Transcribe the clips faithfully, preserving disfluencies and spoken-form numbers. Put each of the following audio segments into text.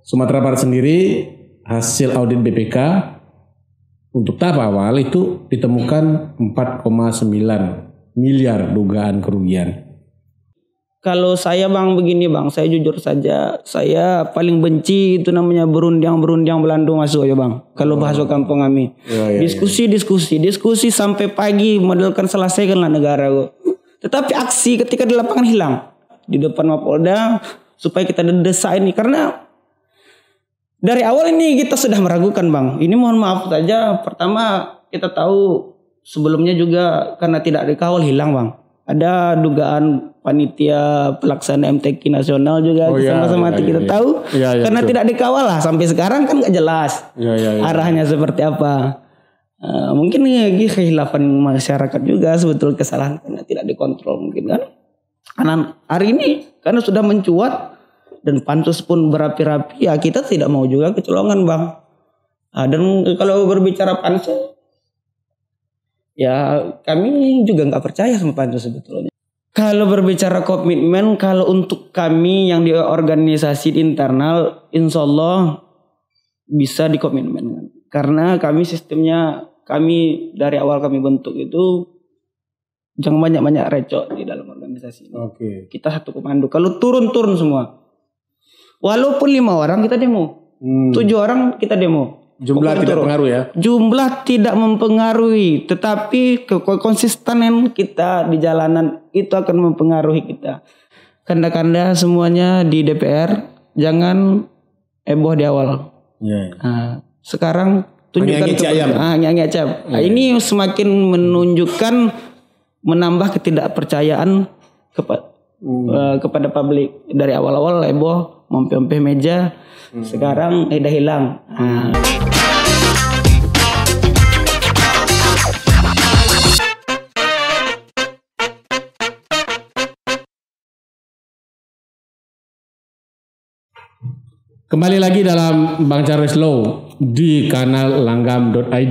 Sumatera Barat sendiri hasil audit B P K untuk tahap awal itu ditemukan empat koma sembilan miliar dugaan kerugian. Kalau saya bang begini bang, saya jujur saja, saya paling benci itu namanya berundang-berundang Belanda masuk ya bang. Kalau oh. bahasa kampung kami, ya, ya, diskusi, ya. diskusi, diskusi sampai pagi, modelkan selesaikanlah negara. Tetapi aksi ketika di lapangan hilang di depan Mapolda supaya kita desak ini, karena dari awal ini kita sudah meragukan bang. Ini mohon maaf saja, pertama kita tahu sebelumnya juga karena tidak dikawal hilang bang. Ada dugaan panitia pelaksana M T Q nasional juga oh, sama-sama ya, ya, kita ya, tahu ya, ya, karena betul. Tidak dikawal lah sampai sekarang kan nggak jelas ya, ya, ya, arahnya ya. Seperti apa. Uh, mungkin ini kehilafan masyarakat juga sebetulnya, kesalahan karena tidak dikontrol mungkin kan. Karena hari ini karena sudah mencuat dan pansus pun berapi-rapi, ya kita tidak mau juga kecolongan bang. Nah, dan kalau berbicara pansus, ya kami juga nggak percaya sama pansus sebetulnya. Kalau berbicara komitmen, kalau untuk kami yang di organisasi internal, insya Allah bisa dikomitmenkan. Karena kami sistemnya, kami dari awal kami bentuk itu jangan banyak-banyak recok di dalam organisasi. Oke. Kita satu komando. Kalau turun-turun semua, walaupun lima orang kita demo, hmm. tujuh orang kita demo. Jumlah tidak mempengaruhi ya? Jumlah tidak mempengaruhi, tetapi konsistenan kita di jalanan itu akan mempengaruhi kita. Kanda-kanda semuanya di D P R jangan heboh di awal. Yeah. Nah, sekarang tunjukkan kepada, ah, nah, ini semakin menunjukkan menambah ketidakpercayaan kepada hmm. uh, kepada publik. Dari awal-awal heboh, mempe-mempe meja. Hmm. Sekarang udah hilang. Nah. Kembali lagi dalam Bang Charles Law di kanal langgam dot i d.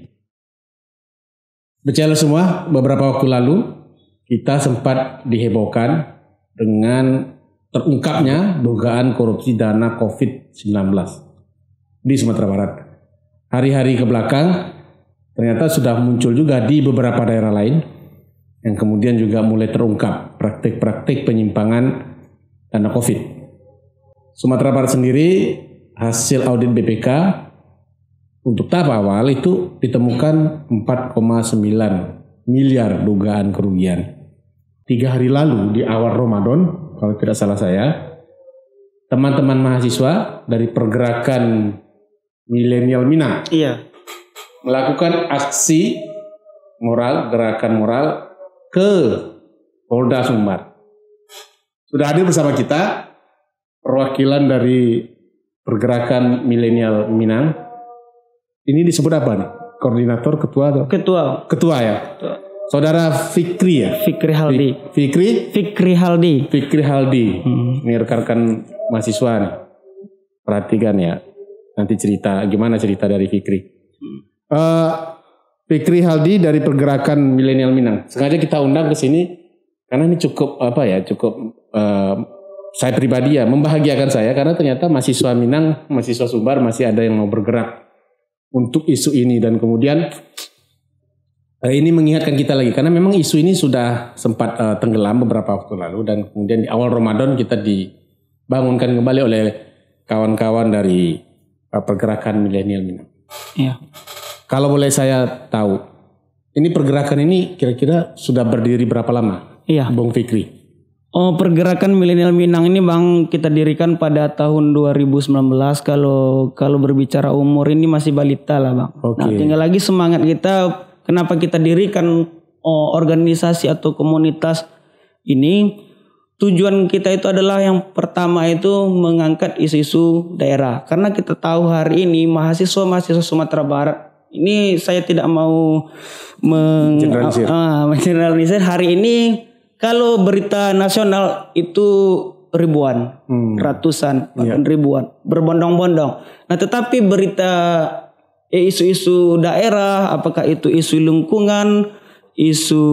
Berjalan semua, beberapa waktu lalu kita sempat dihebohkan dengan terungkapnya dugaan korupsi dana covid sembilan belas di Sumatera Barat. Hari-hari ke belakang ternyata sudah muncul juga di beberapa daerah lain yang kemudian juga mulai terungkap praktik-praktik penyimpangan dana covid. Sumatera Barat sendiri hasil audit B P K untuk tahap awal itu ditemukan empat koma sembilan miliar dugaan kerugian. Tiga hari lalu di awal Ramadan, kalau tidak salah saya, teman-teman mahasiswa dari pergerakan milenial Minang iya. melakukan aksi moral, gerakan moral ke Polda Sumbar. Sudah hadir bersama kita perwakilan dari pergerakan milenial Minang. Ini disebut apa nih? Koordinator, ketua atau? Ketua. Ketua ya. Ketua. Saudara Fikri ya? Fikri Haldi. Fikri? Fikri Haldi. Fikri Haldi. Hmm. Ini rekan-rekan mahasiswa nih. Perhatikan ya. Nanti cerita, gimana cerita dari Fikri. Hmm. Uh, Fikri Haldi dari pergerakan milenial Minang. Sengaja kita undang ke sini karena ini cukup apa ya? Cukup uh, saya pribadi ya membahagiakan saya karena ternyata mahasiswa Minang, mahasiswa Sumbar masih ada yang mau bergerak untuk isu ini, dan kemudian uh, ini mengingatkan kita lagi karena memang isu ini sudah sempat uh, tenggelam beberapa waktu lalu, dan kemudian di awal Ramadan kita dibangunkan kembali oleh kawan-kawan dari uh, pergerakan milenial Minang. Iya. Kalau boleh saya tahu, ini pergerakan ini kira-kira sudah berdiri berapa lama? Iya. Bung Fikri. Oh, pergerakan milenial Minang ini Bang kita dirikan pada tahun dua ribu sembilan belas. Kalau kalau berbicara umur ini masih balita lah Bang. Okay. Nah, tinggal lagi semangat kita, kenapa kita dirikan oh, organisasi atau komunitas ini. Tujuan kita itu adalah yang pertama itu mengangkat isu-isu daerah. Karena kita tahu hari ini mahasiswa-mahasiswa Sumatera Barat, ini saya tidak mau menggeneralisir. Uh, menggeneralisir hari ini. Kalau berita nasional itu ribuan, hmm. ratusan, bahkan yeah. ribuan, berbondong-bondong. Nah, tetapi berita eh, isu-isu daerah, apakah itu isu lingkungan, isu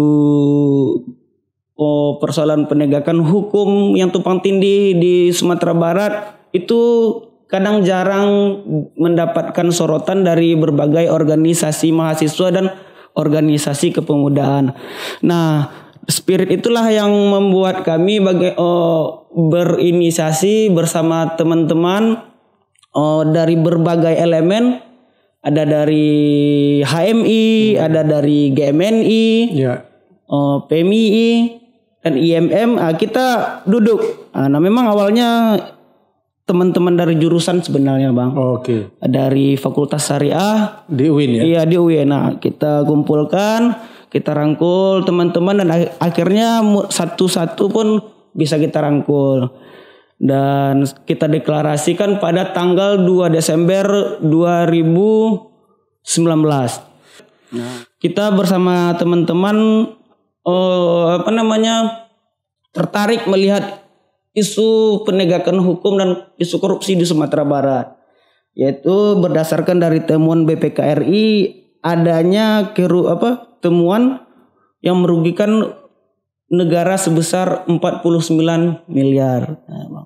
oh, persoalan penegakan hukum yang tumpang tindih di Sumatera Barat, itu kadang jarang mendapatkan sorotan dari berbagai organisasi mahasiswa dan organisasi kepemudaan. Nah, spirit itulah yang membuat kami bagi, oh, berinisiasi bersama teman-teman oh, dari berbagai elemen. Ada dari H M I, hmm. ada dari G M N I, ya. oh, P M I I, dan I M M. Nah, kita duduk. Nah, memang awalnya teman-teman dari jurusan sebenarnya bang. Oh, Oke. Okay. Dari Fakultas Syariah di U I N ya. Iya di U I N. Nah kita kumpulkan, kita rangkul teman-teman dan akhirnya satu-satu pun bisa kita rangkul dan kita deklarasikan pada tanggal dua Desember dua ribu sembilan belas. Nah, kita bersama teman-teman oh, apa namanya tertarik melihat isu penegakan hukum dan isu korupsi di Sumatera Barat, yaitu berdasarkan dari temuan B P K R I adanya keru apa temuan yang merugikan negara sebesar empat puluh sembilan miliar. Nah,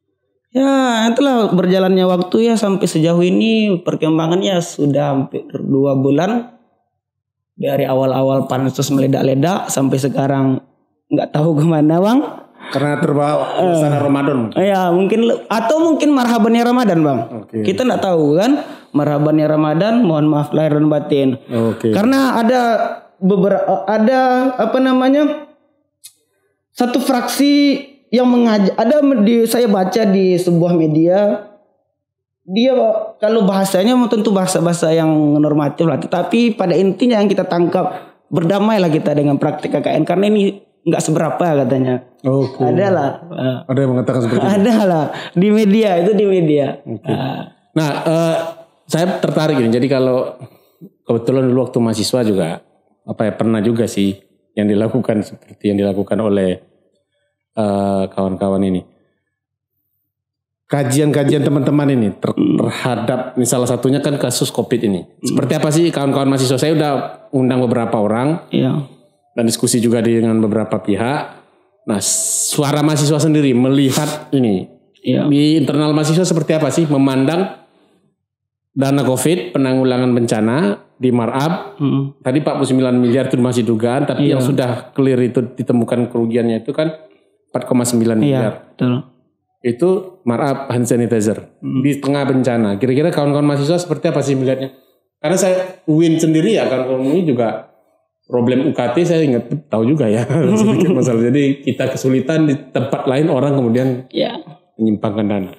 ya itulah berjalannya waktu ya sampai sejauh ini perkembangannya sudah hampir dua bulan dari awal-awal pansus meledak-ledak sampai sekarang nggak tahu kemana bang. Karena terbawa suasana uh, Ramadan. Ya mungkin atau mungkin marhabannya Ramadan bang. Okay. Kita nggak tahu kan marhabannya Ramadan. Mohon maaf lahir dan batin. Okay. Karena ada beberapa ada apa namanya satu fraksi yang mengajak. Ada di saya baca di sebuah media. Dia kalau bahasanya tentu bahasa-bahasa yang normatif lah. Tetapi pada intinya yang kita tangkap berdamailah kita dengan praktik K K N karena ini nggak seberapa katanya. Oke. Okay. Ada lah. Ada yang mengatakan seperti itu. Ada lah di media itu di media. Okay. Uh. Nah, uh, saya tertarik ini. Jadi kalau kebetulan dulu waktu mahasiswa juga apa ya pernah juga sih yang dilakukan seperti yang dilakukan oleh uh, kawan-kawan ini. Kajian-kajian teman-teman ini ter- terhadap ini salah satunya kan kasus Covid ini. Seperti apa sih kawan-kawan mahasiswa? Saya udah undang beberapa orang. Iya. Dan diskusi juga dengan beberapa pihak. Nah, suara mahasiswa sendiri melihat ini ya. Di internal mahasiswa seperti apa sih memandang dana Covid, penanggulangan bencana di markup. Hmm. Tadi empat puluh sembilan miliar itu masih dugaan, tapi ya. Yang sudah clear itu ditemukan kerugiannya itu kan empat koma sembilan miliar. Ya, betul. Itu markup hand sanitizer hmm. di tengah bencana. Kira-kira kawan-kawan mahasiswa seperti apa sih melihatnya? Karena saya U I N sendiri ya, kawan-kawan ini juga problem U K T saya ingat tahu juga ya sedikit masalah. Jadi kita kesulitan di tempat lain orang kemudian ya. Menyimpangkan dana.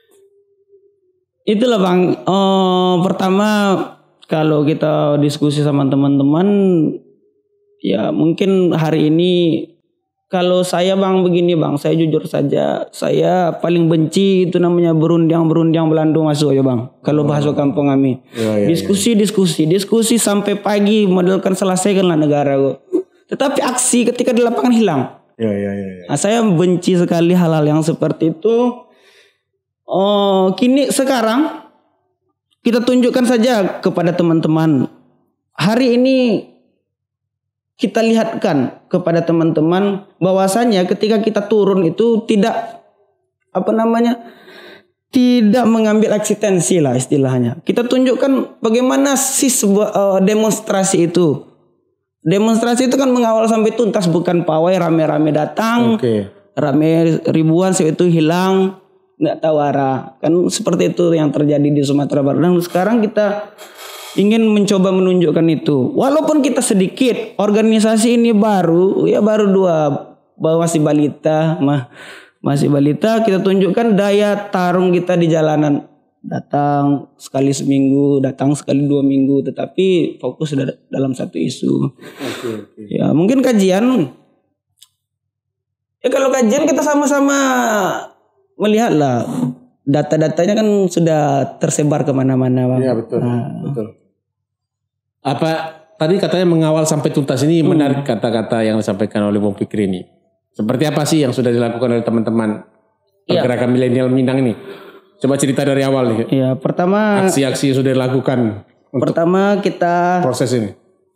Itulah bang. Oh, pertama kalau kita diskusi sama teman-teman ya mungkin hari ini kalau saya bang begini bang, saya jujur saja saya paling benci itu namanya berundiang-berundiang Belanda masuk ya bang. Kalau bahasa kampung kami. Ya, ya, diskusi, ya. diskusi, diskusi sampai pagi modelkan selesaikanlah negara kok. Tetapi aksi ketika di lapangan hilang. Ya, ya, ya, ya. Nah, saya benci sekali hal-hal yang seperti itu. Oh, kini sekarang kita tunjukkan saja kepada teman-teman. Hari ini kita lihatkan kepada teman-teman bahwasanya ketika kita turun itu tidak apa namanya tidak mengambil eksistensi lah istilahnya. Kita tunjukkan bagaimana sih sebuah uh, demonstrasi itu. Demonstrasi itu kan mengawal sampai tuntas, bukan pawai rame-rame datang, okay. rame ribuan setelah itu hilang, nggak tahu arah. Kan seperti itu yang terjadi di Sumatera Barat. Dan sekarang kita ingin mencoba menunjukkan itu. Walaupun kita sedikit, organisasi ini baru, ya baru dua, masih balita, mah masih balita. Kita tunjukkan daya tarung kita di jalanan. Datang sekali seminggu, datang sekali dua minggu, tetapi fokus dalam satu isu. Okay, okay. Ya mungkin kajian. Ya kalau kajian kita sama-sama melihatlah. Data-datanya kan sudah tersebar kemana-mana, Bang. Iya betul, nah. betul. Apa tadi katanya mengawal sampai tuntas ini hmm. menarik kata-kata yang disampaikan oleh Bung Fikri ini. Seperti apa sih yang sudah dilakukan oleh teman-teman pergerakan ya. milenial Minang ini? Coba cerita dari awal nih. Iya, pertama aksi-aksi yang sudah dilakukan. Pertama kita proses ini.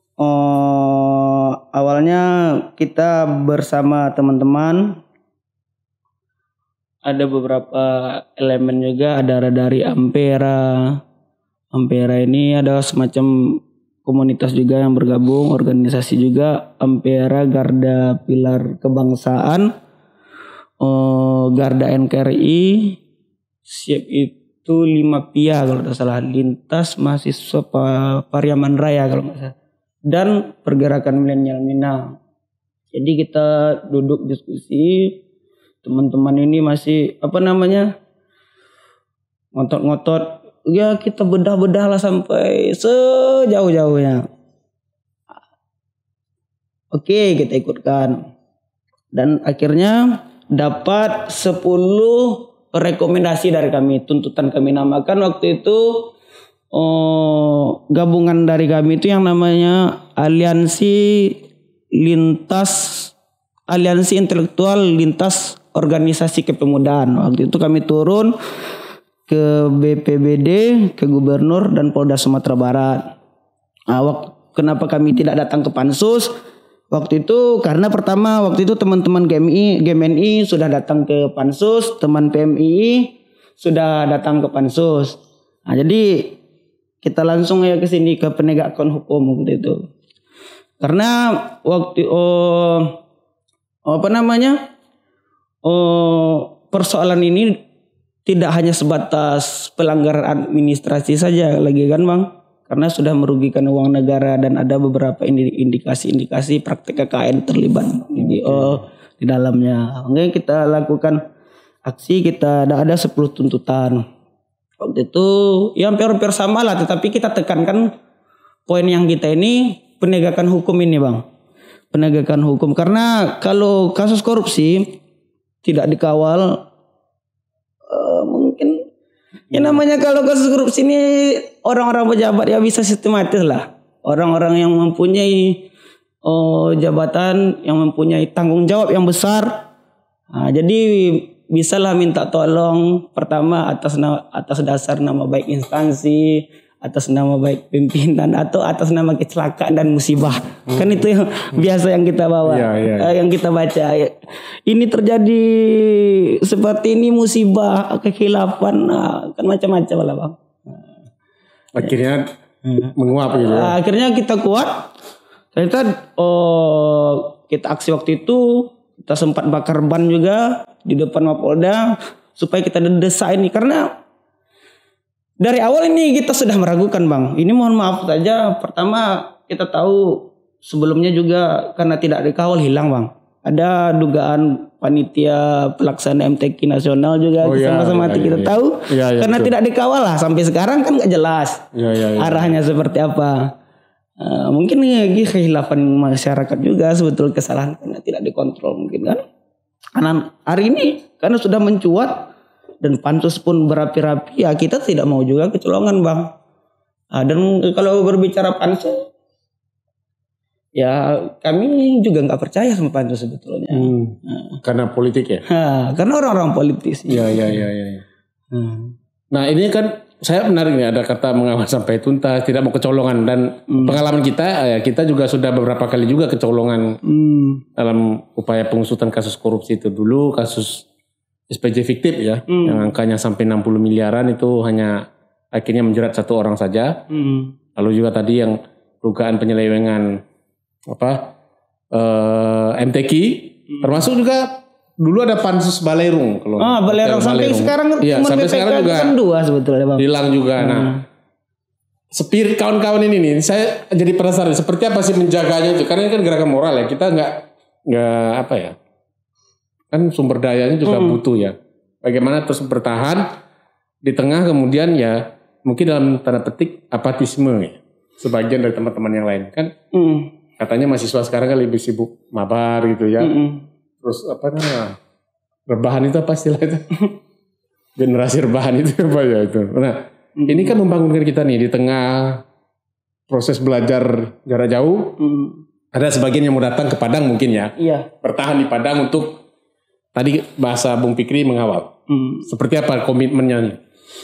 Oh, awalnya kita bersama teman-teman ada beberapa elemen juga, ada dari Ampera. Ampera ini ada semacam komunitas juga yang bergabung, organisasi juga. Ampera, Garda Pilar Kebangsaan, oh, Garda N K R I, siap itu lima P I A kalau tidak salah, Lintas Mahasiswa Pariaman Raya kalau nggak salah, dan Pergerakan Milenial Minang. Jadi kita duduk diskusi, teman-teman ini masih apa namanya ngotot-ngotot, ya kita bedah-bedah lah sampai sejauh-jauhnya. Oke, kita ikutkan. Dan akhirnya dapat sepuluh rekomendasi dari kami. Tuntutan kami namakan waktu itu oh, gabungan dari kami itu yang namanya Aliansi Lintas Aliansi Intelektual Lintas Organisasi Kepemudaan. Waktu itu kami turun ke B P B D, ke Gubernur dan Polda Sumatera Barat. Nah, wak- kenapa kami tidak datang ke Pansus? Waktu itu karena pertama waktu itu teman-teman G M I, G M N I sudah datang ke Pansus, teman P M I I sudah datang ke Pansus. Nah, jadi kita langsung ya ke sini ke penegakan hukum waktu itu. Karena waktu oh apa namanya? Oh, persoalan ini tidak hanya sebatas pelanggaran administrasi saja lagi kan Bang, karena sudah merugikan uang negara dan ada beberapa indikasi-indikasi praktek K K N terlibat di, oh, di dalamnya. Makanya kita lakukan aksi, kita ada ada sepuluh tuntutan. Waktu itu ya hampir-hampir sama lah, tetapi kita tekankan poin yang kita ini penegakan hukum ini Bang. Penegakan hukum, karena kalau kasus korupsi tidak dikawal, uh, mungkin ya namanya kalau kasus korupsi ini orang-orang pejabat ya bisa sistematis lah. Orang-orang yang mempunyai oh, jabatan, yang mempunyai tanggung jawab yang besar. Nah, jadi bisalah minta tolong pertama atas atas dasar nama baik instansi, atas nama baik pimpinan, atau atas nama kecelakaan dan musibah. Hmm. Kan itu yang biasa yang kita bawa, ya, ya, ya. yang kita baca. Ini terjadi seperti ini musibah, kekhilafan, nah, kan macam-macam lah Bang. Akhirnya hmm. menguap gitu. Nah, akhirnya kita kuat. Ternyata oh, kita aksi waktu itu, kita sempat bakar ban juga di depan Mapolda supaya kita desak ini, karena dari awal ini kita sudah meragukan Bang. Ini mohon maaf saja. Pertama kita tahu sebelumnya juga karena tidak dikawal hilang Bang. Ada dugaan panitia pelaksana M T Q nasional juga oh, sama-sama ya, ya, kita ya, tahu. Ya, ya, karena betul. Tidak dikawal lah sampai sekarang kan gak jelas ya, ya, ya, arahnya ya. Seperti apa. Uh, mungkin ini kehilafan masyarakat juga sebetulnya, kesalahan karena tidak dikontrol mungkin kan. Karena hari ini karena sudah mencuat dan Pansus pun berapi-rapi, ya kita tidak mau juga kecolongan Bang. Nah, dan kalau berbicara Pansus, ya kami juga nggak percaya sama Pansus sebetulnya. Hmm, nah. Karena politik ya? Nah, karena orang-orang politis. Iya, iya, iya. Ya. Hmm. Nah ini kan saya menarik nih, ada kata mengawal sampai tuntas, tidak mau kecolongan, dan hmm. pengalaman kita, ya kita juga sudah beberapa kali juga kecolongan hmm. dalam upaya pengusutan kasus korupsi itu. Dulu kasus S P J fiktif ya, hmm. yang angkanya sampai enam puluh miliaran itu hanya akhirnya menjerat satu orang saja. Hmm. Lalu juga tadi yang dugaan penyelewengan apa eh, M T Q, hmm. termasuk juga dulu ada Pansus Balerung. Kalau ah, Balerung sampai Balerung. Sekarang ya, sampai sekarang juga kan dua sebetulnya Bang. Hilang juga. Hmm. Nah, spirit kawan-kawan ini nih, saya jadi penasaran seperti apa sih menjaganya itu? Karena ini kan gerakan moral ya, kita nggak nggak apa ya? Kan sumber dayanya juga hmm. butuh ya. Bagaimana terus bertahan di tengah kemudian ya mungkin dalam tanda petik apatisme ya. Sebagian dari teman-teman yang lain kan hmm. katanya mahasiswa sekarang kan lebih sibuk mabar gitu ya. Hmm. Terus apa namanya rebahan itu apa istilahnya? Generasi rebahan itu apa ya itu. Nah hmm. ini kan membangunkan kita nih di tengah proses belajar jarak jauh. Hmm. Ada sebagian yang mau datang ke Padang mungkin ya. Iya. Bertahan di Padang untuk tadi bahasa Bung Fikri mengawal. Hmm. Seperti apa komitmennya nih?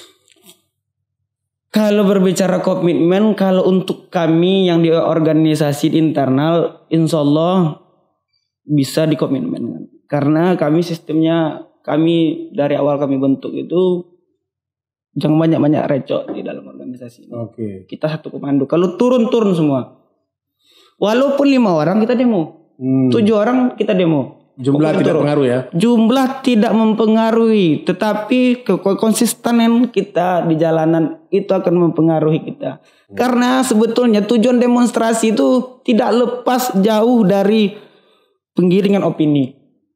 Kalau berbicara komitmen, kalau untuk kami yang di organisasi internal, insya Allah bisa dikomitmenkan. Karena kami sistemnya K kami dari awal kami bentuk itu jangan banyak-banyak recok di dalam organisasi. Oke. Okay. Kita satu komando. Kalau turun-turun semua. Walaupun lima orang kita demo. Hmm. Tujuh orang kita demo. Jumlah Pokoknya tidak pengaruh ya? Jumlah tidak mempengaruhi. Tetapi konsistenan kita di jalanan itu akan mempengaruhi kita. Hmm. Karena sebetulnya tujuan demonstrasi itu tidak lepas jauh dari penggiringan opini.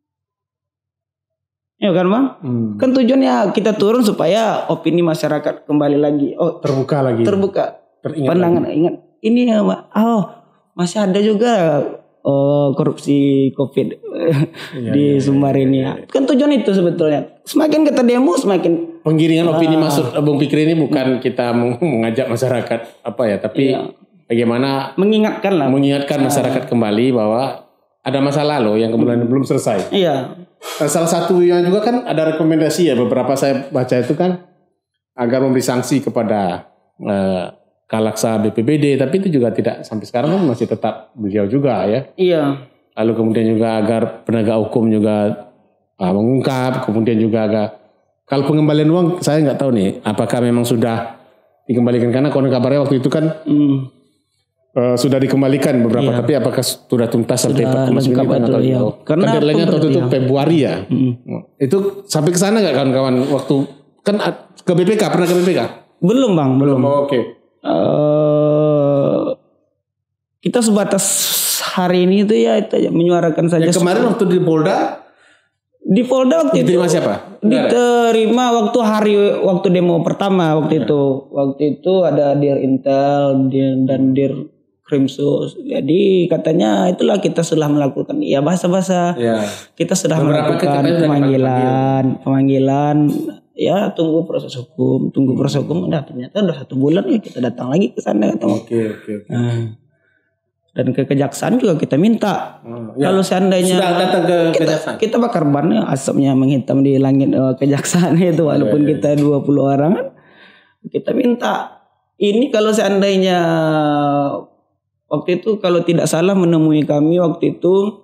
Ya kan Bang? Hmm. Kan tujuannya kita turun supaya opini masyarakat kembali lagi. Oh, terbuka lagi. Terbuka. Teringat pandangan lagi. Ingat. Ini ya oh masih ada juga oh, korupsi COVID ya, di ya, Sumbar ya, ini. Ya, ya. Kan tujuan itu sebetulnya. Semakin kita demo semakin penggiringan uh, opini masuk Bung Fikri ini bukan kita mengajak masyarakat apa ya, tapi ya. bagaimana mengingatkan lah. Mengingatkan masyarakat uh, kembali bahwa ada masalah loh yang kemudian hmm. belum selesai. Iya. Nah, salah satu yang juga kan ada rekomendasi ya, beberapa saya baca itu kan agar memberi sanksi kepada uh, Kalaksa B P B D, tapi itu juga tidak sampai sekarang kan masih tetap beliau juga ya. Iya. Lalu kemudian juga agar penegak hukum juga uh, mengungkap, kemudian juga agak kalau pengembalian uang saya nggak tahu nih apakah memang sudah dikembalikan, karena konon kabarnya waktu itu kan hmm. Uh, sudah dikembalikan beberapa, iya. tapi apakah sudah tuntas sampai empat koma sembilan atau iya. Karena deadline-nya waktu itu Februari ya. Mm. Itu sampai ke sana nggak kawan-kawan waktu kan ke B P K, pernah ke B P K? Belum Bang, belum. Oh, Oke. Okay. Uh, kita sebatas hari ini itu ya itu menyuarakan saja. Ya, kemarin waktu di Polda, di Polda waktu diterima itu siapa? Diterima waktu hari waktu demo pertama waktu ya. itu. Waktu itu ada Dir Intel dan Dir Krimsus. Jadi katanya itulah kita sudah melakukan ya bahasa-bahasa. Ya. Kita sudah beberapa melakukan pemanggilan, pemanggilan. Ya tunggu proses hukum, tunggu proses hukum. Udah ternyata udah satu bulan ya kita datang lagi ke sana ketemu. Oke oke. oke. Nah, dan ke kejaksaan juga kita minta. Oh, ya. Kalau seandainya sudah datang ke kita, kejaksaan, kita bakar ban ya, asapnya menghitam di langit uh, kejaksaan itu walaupun ya, ya, ya. kita dua puluh orang kita minta. Ini kalau seandainya waktu itu kalau tidak salah menemui kami waktu itu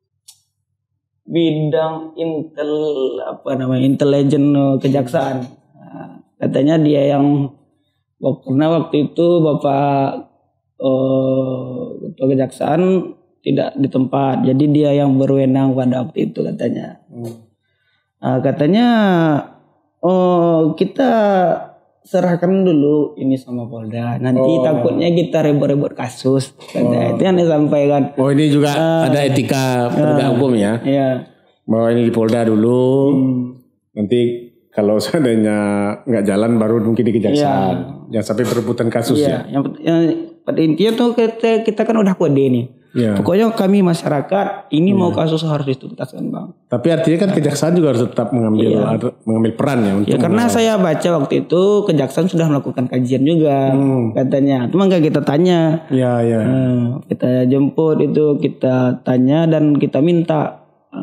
bidang intel apa namanya intelijen kejaksaan. Nah, katanya dia yang karena waktu itu Bapak uh, ketua kejaksaan tidak di tempat, jadi dia yang berwenang pada waktu itu katanya. Hmm. Nah, katanya oh kita serahkan dulu ini sama Polda. Nanti oh. takutnya kita rebut-rebut kasus. Oh. Itu yang disampaikan. Oh ini juga uh, ada etika penegak uh, hukum ya. Iya. Bahwa ini di Polda dulu. Hmm. Nanti kalau seandainya nggak jalan baru mungkin di kejaksaan. Jangan sampai perebutan kasus iya. ya. Yang, yang pada intinya tuh kita, kita kan udah kode nih. Ya. Pokoknya kami masyarakat ini ya. mau kasus harus dituntaskan Bang. Tapi artinya kan kejaksaan juga harus tetap mengambil ya. mengambil peran ya untuk. Ya karena mengambil. Saya baca waktu itu kejaksaan sudah melakukan kajian juga hmm. katanya. Cuma nggak kita tanya. Ya ya. Nah, kita jemput itu kita tanya dan kita minta.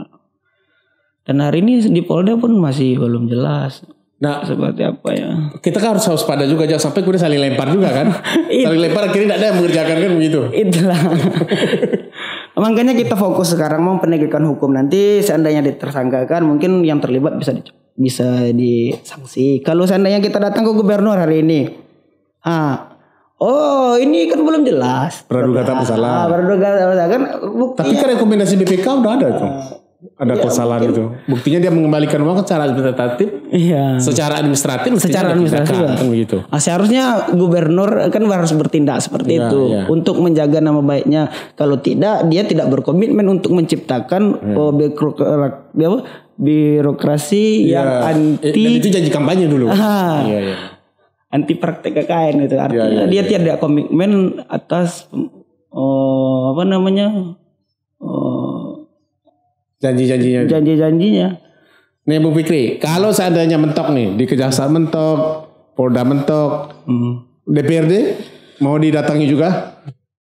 Dan hari ini di Polda pun masih belum jelas. Nah, seperti apa ya? Kita kan harus waspada juga, jangan sampai kemudian saling lempar juga kan. Saling lempar akhirnya tidak ada yang mengerjakan kan begitu. Itulah. Makanya kita fokus sekarang mau penegakan hukum. Nanti seandainya ditersangkakan mungkin yang terlibat bisa di, bisa disanksi. Kalau seandainya kita datang ke gubernur hari ini, ah, oh ini kan belum jelas. Praduga tak bersalah. Ah, praduga tak bersalah kan. Tapi kan rekomendasi B P K udah ada tuh. Uh, Ada ya, kesalahan mungkin. Itu. Buktinya dia mengembalikan uang secara administratif. Iya. Secara administratif. Secara administratif. Kan begitu. Nah, seharusnya gubernur kan harus bertindak seperti ya, itu ya. Untuk menjaga nama baiknya. Kalau tidak, dia tidak berkomitmen untuk menciptakan ya. oh, birokrasi, birokrasi ya. yang anti. Dan itu janji kampanye dulu. Ah, ya, ya. Anti praktek K K N itu. Artinya ya, ya, dia ya. tidak komitmen atas oh, apa namanya? Oh, janji-janjinya. Janji-janjinya. Nih Bu Fikri, kalau seandainya mentok nih di kejaksaan mentok, Polda mentok, hmm. D P R D mau didatangi juga?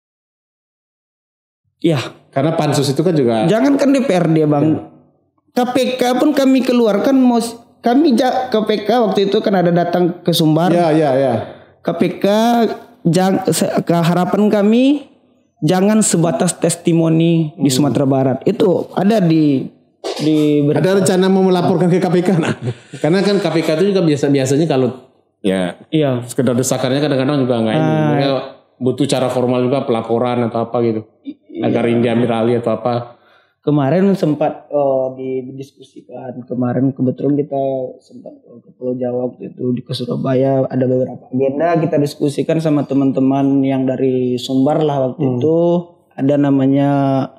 Iya. Karena pansus itu kan juga. Jangankan D P R D Bang, ya. K P K pun kami keluarkan mau kami K P K waktu itu kan ada datang ke Sumbar. Iya iya iya. K P K jang, harapan kami. Jangan sebatas testimoni hmm. di Sumatera Barat. Itu ada di diberi. Ada rencana mau melaporkan ke K P K? Nah, karena kan K P K itu juga biasa biasanya kalau ya iya. sekedar desakannya kadang-kadang juga nggak ini. Ah. Mereka butuh cara formal juga pelaporan atau apa gitu. Agar ini diambil alih atau apa. Kemarin sempat oh, didiskusikan. Kemarin kebetulan kita sempat oh, ke Pulau Jawa waktu itu di ke Surabaya ada beberapa agenda kita diskusikan sama teman-teman yang dari Sumbar lah waktu hmm. itu. Ada namanya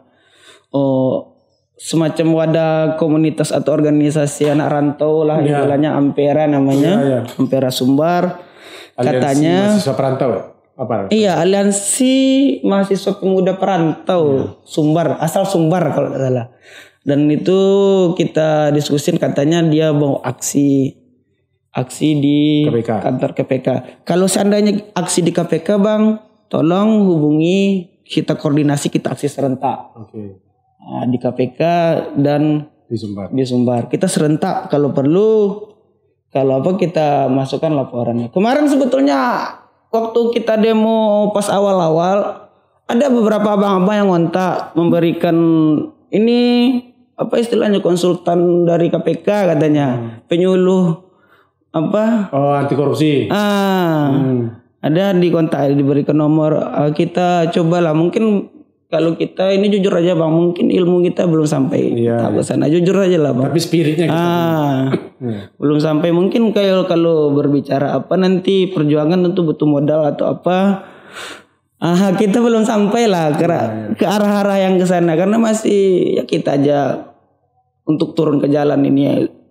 oh, semacam wadah komunitas atau organisasi anak rantau lah ya. Istilahnya Ampera namanya. Ya, ya. Ampera Sumbar. Aliansi katanya mahasiswa perantau ya? Apa? Iya, Aliansi Mahasiswa Pemuda Perantau hmm. Sumbar, asal Sumbar kalau tidak salah. Dan itu kita diskusin katanya dia mau aksi aksi di K P K. Kantor K P K. Kalau seandainya aksi di K P K, Bang, tolong hubungi kita koordinasi kita aksi serentak. Oke. Okay. Nah, di K P K dan di Sumbar. Di Sumbar. Kita serentak kalau perlu, kalau apa kita masukkan laporannya. Kemarin sebetulnya waktu kita demo pas awal-awal ada beberapa abang-abang yang ngontak memberikan ini apa istilahnya konsultan dari K P K katanya hmm. penyuluh apa oh anti korupsi ah hmm. ada di kontak diberikan nomor kita cobalah mungkin kalau kita ini jujur aja Bang mungkin ilmu kita belum sampai iya, ke sana jujur aja lah Bang tapi spiritnya kita ah, hmm. belum sampai mungkin kayak kalau berbicara apa nanti perjuangan tentu butuh modal atau apa ah kita belum sampai lah ke, ya, ya. ke arah-arah yang ke sana karena masih ya kita aja untuk turun ke jalan ini ya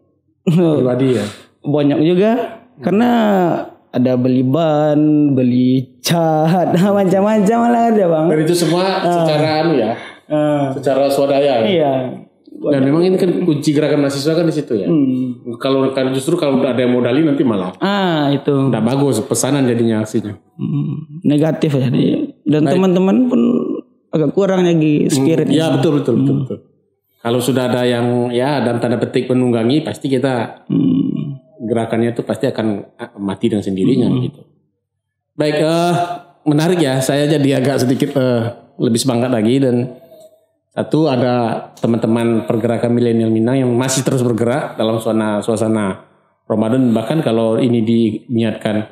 pribadi ya banyak juga hmm. karena ada beli ban, beli cat, macam-macam lah ada Bang. Dan itu semua uh, secara anu ya, uh, secara swadaya. Iya. Dan memang ini kan kunci gerakan mahasiswa kan di situ ya. Hmm. Kalau kan justru kalau ada yang modali nanti malah. Ah itu. Nggak bagus pesanan jadinya aksinya. Hmm, negatif ya. Dan baik. Teman-teman pun agak kurang lagi spirit. Iya hmm, betul betul hmm. betul betul. Kalau sudah ada yang ya dalam tanda petik menunggangi pasti kita. Hmm. Gerakannya itu pasti akan mati dengan sendirinya hmm. gitu. Baik, uh, menarik ya. Saya jadi agak sedikit uh, lebih semangat lagi dan satu ada teman-teman pergerakan milenial Minang yang masih terus bergerak dalam suasana suasana Ramadan. Bahkan kalau ini diniatkan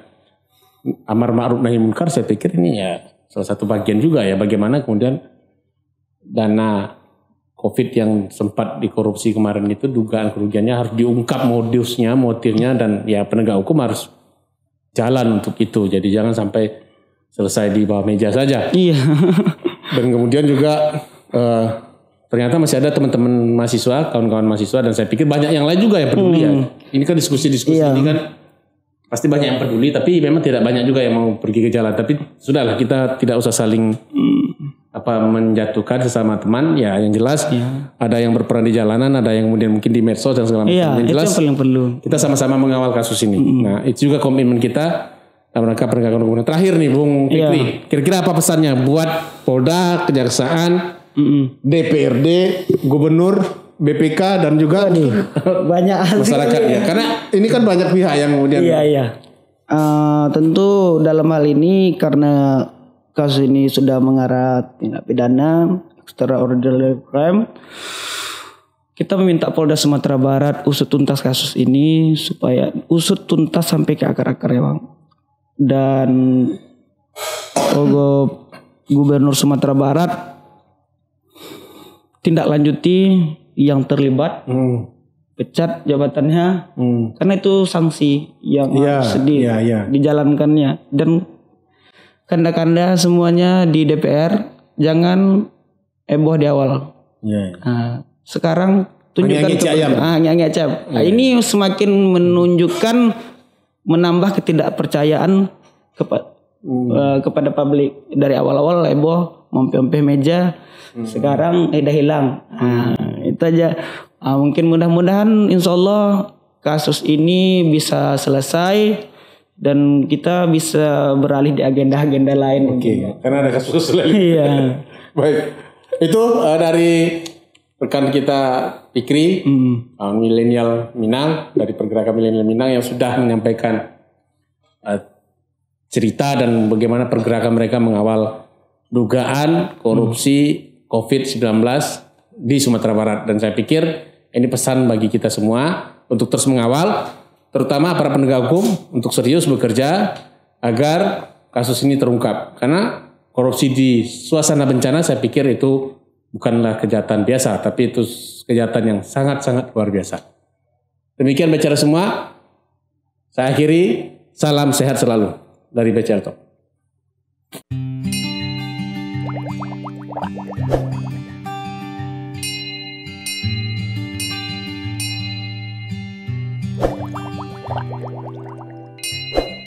amar ma'ruf nahi munkar, saya pikir ini ya salah satu bagian juga ya bagaimana kemudian dana Covid yang sempat dikorupsi kemarin itu dugaan kerugiannya harus diungkap modusnya, motifnya dan ya penegak hukum harus jalan untuk itu. Jadi jangan sampai selesai di bawah meja saja. Iya. Dan kemudian juga uh, ternyata masih ada teman-teman mahasiswa, kawan-kawan mahasiswa dan saya pikir banyak yang lain juga yang peduli hmm. ya. Ini kan diskusi-diskusi iya. ini kan pasti banyak yang peduli tapi memang tidak banyak juga yang mau pergi ke jalan. Tapi sudahlah kita tidak usah saling hmm. apa menjatuhkan sesama teman ya yang jelas ya. Ada yang berperan di jalanan, ada yang kemudian mungkin di medsos dan segala macam. Ya, yang jelas itu yang perlu. Kita sama-sama mengawal kasus ini. Mm-hmm. Nah itu juga komitmen kita dalam rangka penegakan hukum. Terakhir nih Bung Fikri, ya. Kira-kira apa pesannya buat Polda, Kejaksaan, mm-hmm. D P R D, Gubernur, B P K dan juga Aduh, banyak masyarakat ya. Karena ini kan banyak pihak yang kemudian. Iya iya. Uh, tentu dalam hal ini karena kasus ini sudah mengarah tindak pidana extraordinary crime. Kita meminta Polda Sumatera Barat usut tuntas kasus ini supaya usut tuntas sampai ke akar-akar ya Bang. Dan Ogo Gubernur Sumatera Barat tindak lanjuti yang terlibat, hmm. pecat jabatannya, hmm. karena itu sanksi yang ya, harus di, ya, ya. dijalankannya dan kanda-kanda semuanya di D P R jangan heboh di awal. Yeah. Nah, sekarang tunjukkan kepada ah ngecap. Nah, ini semakin menunjukkan menambah ketidakpercayaan kepada hmm. uh, kepada publik dari awal-awal heboh mempe-mempe meja hmm. sekarang eh, udah hilang. Nah, itu aja. Nah, mungkin mudah-mudahan insyaallah kasus ini bisa selesai. Dan kita bisa beralih di agenda-agenda lain. Oke, okay. Karena ada kasus lain. Iya. Baik, itu uh, dari rekan kita Fikri, mm. uh, milenial Minang dari pergerakan milenial Minang yang sudah menyampaikan uh, cerita dan bagaimana pergerakan mereka mengawal dugaan korupsi mm. covid sembilan belas di Sumatera Barat. Dan saya pikir Ini pesan bagi kita semua untuk terus mengawal, terutama para penegak hukum untuk serius bekerja agar kasus ini terungkap. Karena korupsi di suasana bencana saya pikir itu bukanlah kejahatan biasa, tapi itu kejahatan yang sangat-sangat luar biasa. Demikian B C R semua. Saya akhiri, salam sehat selalu dari B C R Talk.